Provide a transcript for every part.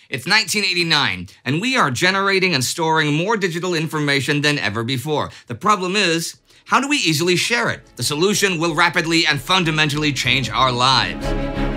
It's 1989, and we are generating and storing more digital information than ever before. The problem is, how do we easily share it? The solution will rapidly and fundamentally change our lives.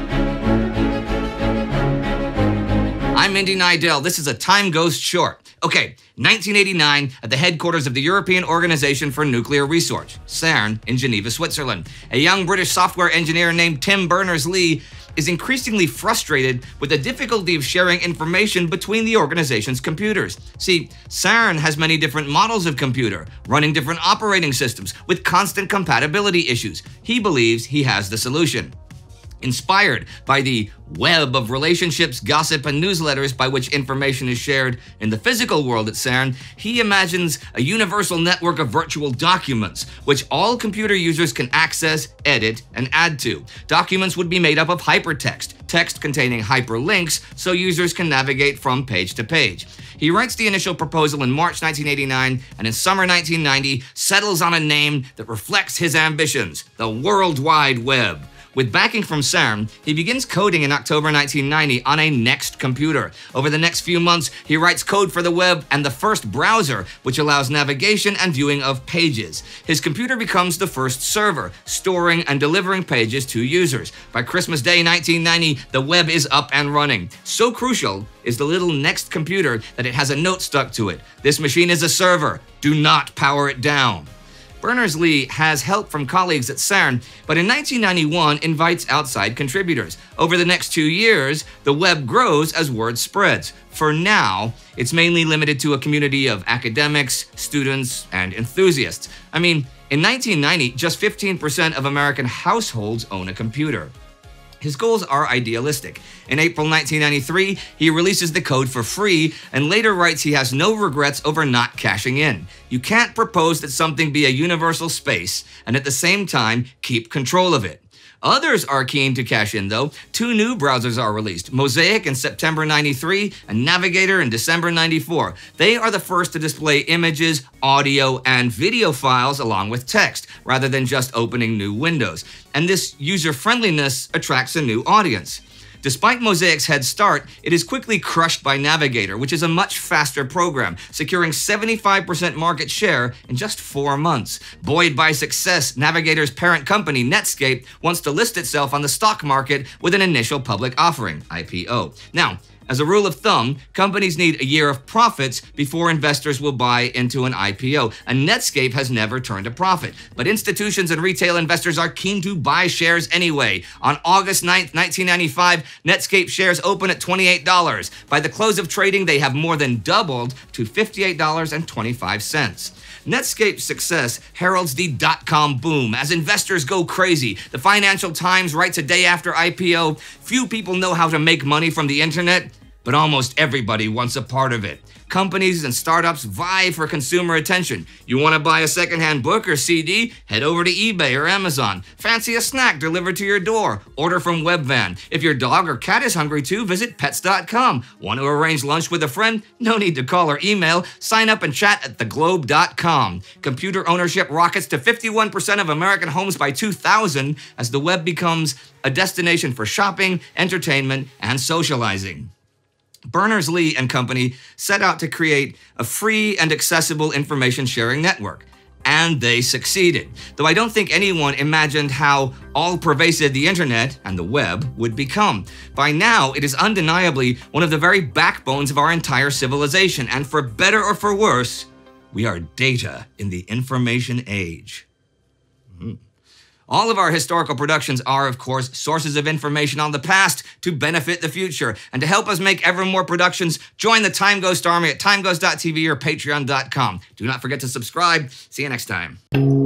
I'm Indy Neidell. This is a TimeGhost short. Okay, 1989, at the headquarters of the European Organization for Nuclear Research, CERN, in Geneva, Switzerland. A young British software engineer named Tim Berners-Lee is increasingly frustrated with the difficulty of sharing information between the organization's computers. See, CERN has many different models of computer, running different operating systems, with constant compatibility issues. He believes he has the solution. Inspired by the web of relationships, gossip, and newsletters by which information is shared in the physical world at CERN, he imagines a universal network of virtual documents, which all computer users can access, edit, and add to. Documents would be made up of hypertext, text containing hyperlinks, so users can navigate from page to page. He writes the initial proposal in March 1989, and in summer 1990 settles on a name that reflects his ambitions: the World Wide Web. With backing from CERN, he begins coding in October 1990 on a Next computer. Over the next few months, he writes code for the web and the first browser, which allows navigation and viewing of pages. His computer becomes the first server, storing and delivering pages to users. By Christmas Day 1990, the web is up and running. So crucial is the little Next computer that it has a note stuck to it: "This machine is a server. Do not power it down." Berners-Lee has help from colleagues at CERN, but in 1991 invites outside contributors. Over the next 2 years, the web grows as word spreads. For now, it's mainly limited to a community of academics, students, and enthusiasts. I mean, in 1990, just 15% of American households own a computer. His goals are idealistic. In April 1993, he releases the code for free and later writes he has no regrets over not cashing in. You can't propose that something be a universal space and at the same time keep control of it. Others are keen to cash in, though. 2 new browsers are released: Mosaic in September 93 and Navigator in December 94. They are the first to display images, audio, and video files along with text, rather than just opening new windows. And this user-friendliness attracts a new audience. Despite Mosaic's head start, it is quickly crushed by Navigator, which is a much faster program, securing 75% market share in just 4 months. Buoyed by success, Navigator's parent company, Netscape, wants to list itself on the stock market with an initial public offering, IPO. Now, as a rule of thumb, companies need a year of profits before investors will buy into an IPO, and Netscape has never turned a profit. But institutions and retail investors are keen to buy shares anyway. On August 9th, 1995, Netscape shares open at $28. By the close of trading, they have more than doubled to $58.25. Netscape's success heralds the dot-com boom as investors go crazy. The Financial Times writes a day after IPO, "Few people know how to make money from the internet, but almost everybody wants a part of it." Companies and startups vie for consumer attention. You want to buy a secondhand book or CD? Head over to eBay or Amazon. Fancy a snack delivered to your door? Order from Webvan. If your dog or cat is hungry too, visit pets.com. Want to arrange lunch with a friend? No need to call or email. Sign up and chat at theglobe.com. Computer ownership rockets to 51% of American homes by 2000 as the web becomes a destination for shopping, entertainment, and socializing. Berners-Lee and company set out to create a free and accessible information sharing network. And they succeeded. Though I don't think anyone imagined how all-pervasive the internet and the web would become. By now, it is undeniably one of the very backbones of our entire civilization. And for better or for worse, we are data in the information age. All of our historical productions are, of course, sources of information on the past to benefit the future. And to help us make ever more productions, join the TimeGhost army at timeghost.tv or patreon.com. Do not forget to subscribe. See you next time.